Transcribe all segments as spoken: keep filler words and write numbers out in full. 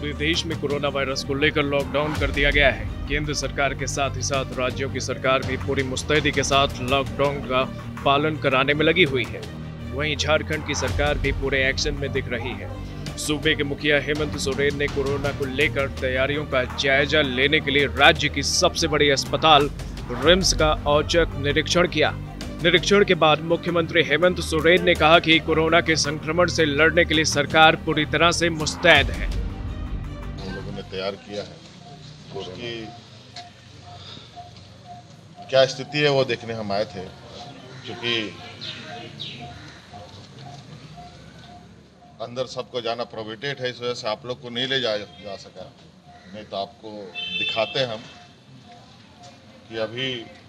पूरे देश में कोरोना वायरस को लेकर लॉकडाउन कर दिया गया है। केंद्र सरकार के साथ ही साथ राज्यों की सरकार भी पूरी मुस्तैदी के साथ लॉकडाउन का पालन कराने में लगी हुई है। वहीं झारखंड की सरकार भी पूरे एक्शन में दिख रही है। सूबे के मुखिया हेमंत सोरेन ने कोरोना को लेकर तैयारियों का जायजा लेने के लिए राज्य की सबसे बड़ी अस्पताल रिम्स का औचक निरीक्षण किया। निरीक्षण के बाद मुख्यमंत्री हेमंत सोरेन ने कहा कि कोरोना के संक्रमण से लड़ने के लिए सरकार पूरी तरह से मुस्तैद है। हम लोगों ने तैयार किया है, उसकी क्या स्थिति है वो देखने हम आए थे, क्योंकि अंदर सबको जाना प्रोहिबिटेड है, इस वजह से आप लोग को नहीं ले जा, जा सका। नहीं तो आपको दिखाते हम कि अभी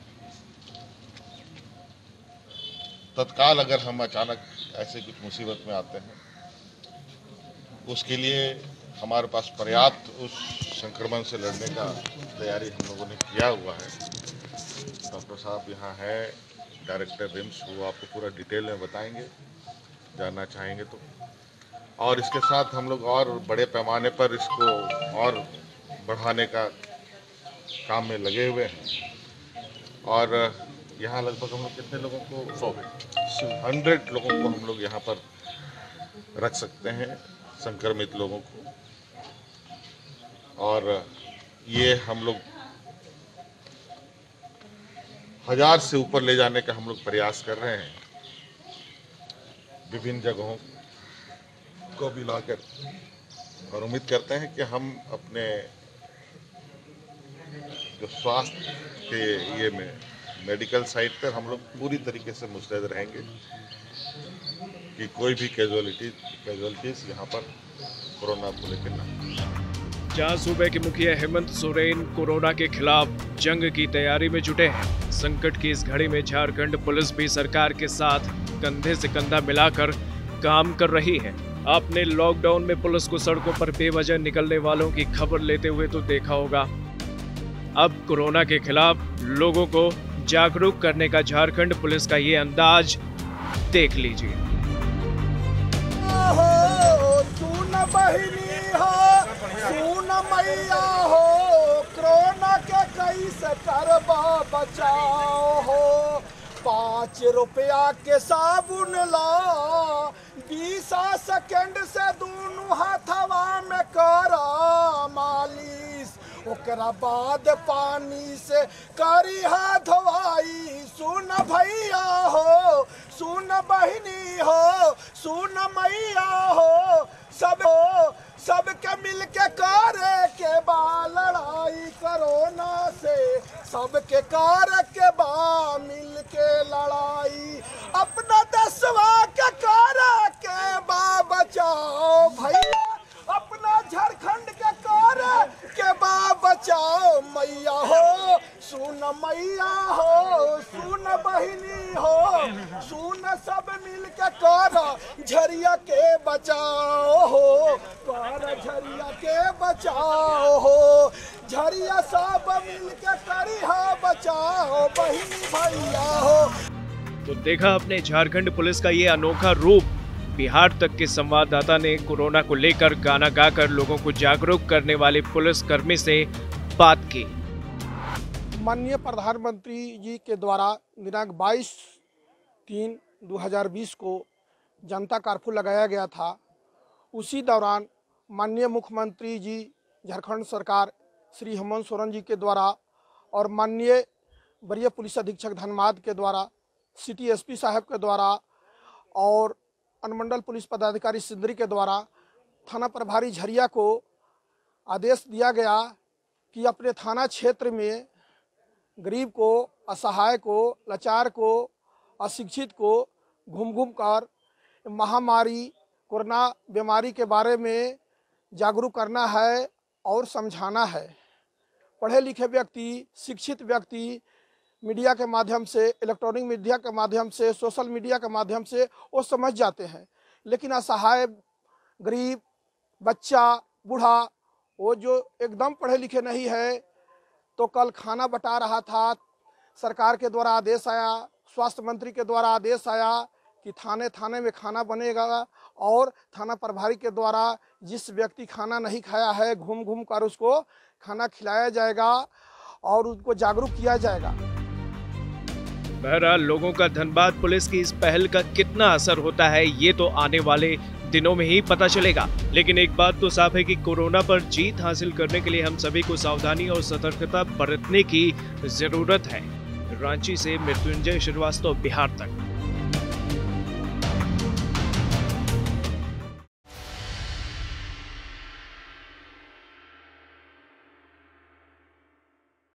तत्काल अगर हम अचानक ऐसे कुछ मुसीबत में आते हैं, उसके लिए हमारे पास पर्याप्त उस संक्रमण से लड़ने का तैयारी हम लोगों ने किया हुआ है। डॉक्टर साहब यहाँ है, डायरेक्टर रिम्स, वो आपको पूरा डिटेल में बताएंगे, जानना चाहेंगे तो। और इसके साथ हम लोग और बड़े पैमाने पर इसको और बढ़ाने का काम में लगे हुए हैं। और यहाँ लगभग हम लोग कितने लोगों को सौ हंड्रेड लोगों को हम लोग यहाँ पर रख सकते हैं, संक्रमित लोगों को। और ये हम लोग हजार से ऊपर ले जाने का हम लोग प्रयास कर रहे हैं, विभिन्न जगहों को भी लाकर। और उम्मीद करते हैं कि हम अपने जो स्वास्थ्य के ये में मेडिकल साइड पर हम लोग पूरी तरीके से मुस्तैद रहेंगे कि कोई भी कैजुअलिटी कैजुअलिटीज यहाँ पर कोरोना को लेकर ना। जहां सूबे के मुखिया हेमंत सोरेन कोरोना के खिलाफ जंग की तैयारी में जुटे हैं, संकट की इस घड़ी में झारखंड पुलिस भी सरकार के साथ कंधे से कंधा मिलाकर काम कर रही है। आपने लॉकडाउन में पुलिस को सड़कों पर बेवजह निकलने वालों की खबर लेते हुए तो देखा होगा। अब कोरोना के खिलाफ लोगों को जागरूक करने का झारखंड पुलिस का ये अंदाज देख लीजिए। कोरोना के कैसे करबा बचाओ हो, पाँच रुपया के साबुन ला, बीस सेकंड से दोनों हाथवा में करा मालिश, ओकरा बाद पानी से करी हाथ धोवाई। सुन भैया हो, सुन बहिनी हो, सुन मैया हो, सब हो सबके मिल के करे के बा लड़ाई कोरोना से, सबके करे के बा मिल के लड़ाई, अपना देशवा के करे के बा बचाओ भैया, अपना झारखंड के करे के बा बचाओ। मैया हो, सुन मैया हो, सुन बहिनी हो, सुन सब मिल के कर झरिया के बचाओ हो, कर झरिया के बचाओ हो, झरिया सब मिल के करी हा बचाओ बहिनी भैया हो। तो देखा अपने झारखंड पुलिस का ये अनोखा रूप। बिहार तक के संवाददाता ने कोरोना को लेकर गाना गाकर लोगों को जागरूक करने वाले पुलिस कर्मी से बात की। माननीय प्रधानमंत्री जी के द्वारा दिनांक बाईस तीन दो हज़ार बीस को जनता कर्फ्यू लगाया गया था। उसी दौरान माननीय मुख्यमंत्री जी झारखंड सरकार श्री हेमंत सोरेन जी के द्वारा और माननीय वरीय पुलिस अधीक्षक धनबाद के द्वारा, सिटी एसपी साहब के द्वारा और अनुमंडल पुलिस पदाधिकारी सिंदरी के द्वारा थाना प्रभारी झरिया को आदेश दिया गया कि अपने थाना क्षेत्र में गरीब को, असहाय को, लाचार को, अशिक्षित को घूम घूम कर महामारी कोरोना बीमारी के बारे में जागरूक करना है और समझाना है। पढ़े लिखे व्यक्ति, शिक्षित व्यक्ति मीडिया के माध्यम से, इलेक्ट्रॉनिक मीडिया के माध्यम से, सोशल मीडिया के माध्यम से वो समझ जाते हैं, लेकिन असहाय, गरीब, बच्चा, बूढ़ा, वो जो एकदम पढ़े लिखे नहीं है, तो कल खाना बटा रहा था, सरकार के द्वारा आदेश आया, स्वास्थ्य मंत्री के द्वारा आदेश आया कि थाने थाने में खाना बनेगा और थाना प्रभारी के द्वारा जिस व्यक्ति खाना नहीं खाया है घूम घूम कर उसको खाना खिलाया जाएगा और उनको जागरूक किया जाएगा। बहरहाल लोगों का धनबाद पुलिस की इस पहल का कितना असर होता है ये तो आने वाले दिनों में ही पता चलेगा। लेकिन एक बात तो साफ है कि कोरोना पर जीत हासिल करने के लिए हम सभी को सावधानी और सतर्कता बरतने की जरूरत है। रांची से मृत्युंजय श्रीवास्तव, बिहार तक।